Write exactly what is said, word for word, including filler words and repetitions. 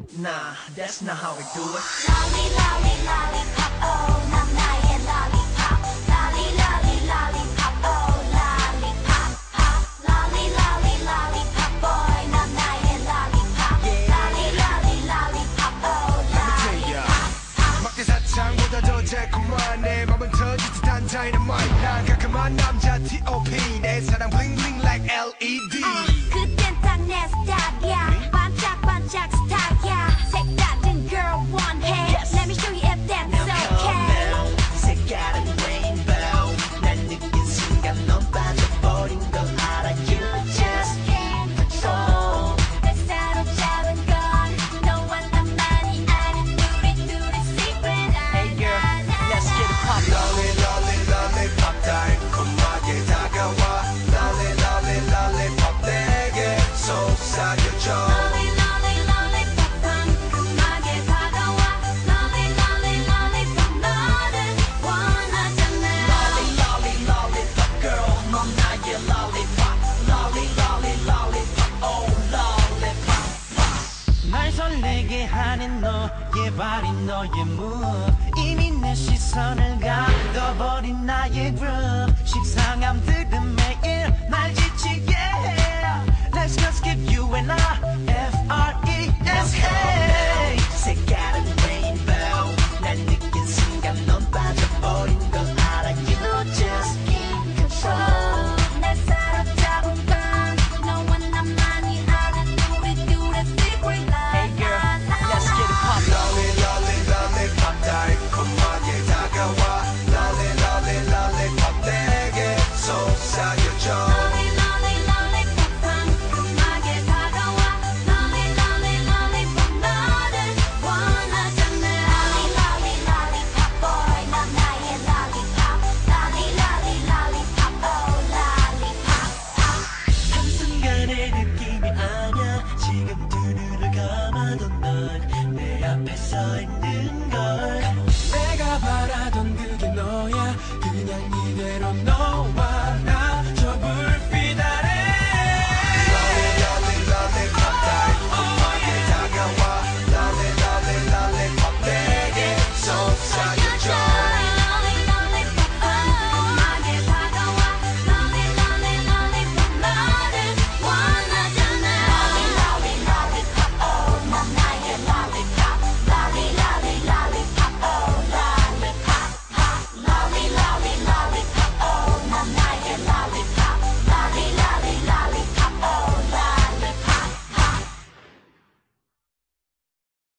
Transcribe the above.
Nah, that's not how we do it. Lolly, lolly, lollipop, oh, 난 나의 lollipop. Lolly, lolly, lollipop, oh, lollipop, pop. Lolly, lolly, lollipop, boy, 난 나의 lollipop. Lolly, lolly, lollipop, oh, lollipop, pop. 막대 사창보다 더 달콤한 내 맘은 터질 듯한 dynamite. 난 깔끔한 남자 티 오 피 내 사랑 bling bling like 엘 이 디. 어, 그땐 딱 내 스타일이야. 반짝반짝 스타일이야. 색다른 girl 원해. Let me show you if that's okay. 색깔은 rainbow. 날 느낀 순간 넌 빠져버린 걸 알아. You just can't control. 날 사로잡은 건 너와 나만이 아는 우리 둘의 secret. Hey girl, let's get it poppin'. Lolly lolly lollipop 달콤하게 다가와. Lolly lolly lollipop 내게 속삭여줘. Lolly, lolly, lollipop 상큼하게 다가와. Lolly, lolly, lollipop 너를 원하잖아. Lolly, lolly, lollipop girl, 넌 나의 lollipop. Lolly, lolly, lollipop, oh lollipop. 날 설레게 하는 너의 발이 너의 move 이미 내 시선을 가둬버린 나의 groove 식상함들은 매일 날 지치게 해 Let's just skip you and I F R E S K 색깔은 rainbow. 날 느낀 순간 넌 빠져버린 걸 알아. You just can't control. 날 사로잡은 건 너와 나만이 아는 우리 둘의 secret. Hey girl, let's get it poppin'. Lolly lolly lollipop 달콤하게 다가와. Lolly lolly lollipop 내게 속삭여줘. Lolly, lolly, lollipop 상큼하게 다가와. Lolly, lolly, lollipop 너를 원하잖아. Lolly, lolly, lollipop boy, 넌 나의 lollipop. Lolly, lolly, lollipop, oh lollipop, pop. 한순간의 느낌이 아냐 지금 두 눈을 감아도 넌 내 앞에 서 있는 걸 내가 바라던 그게 너야. 그냥 이대로 너와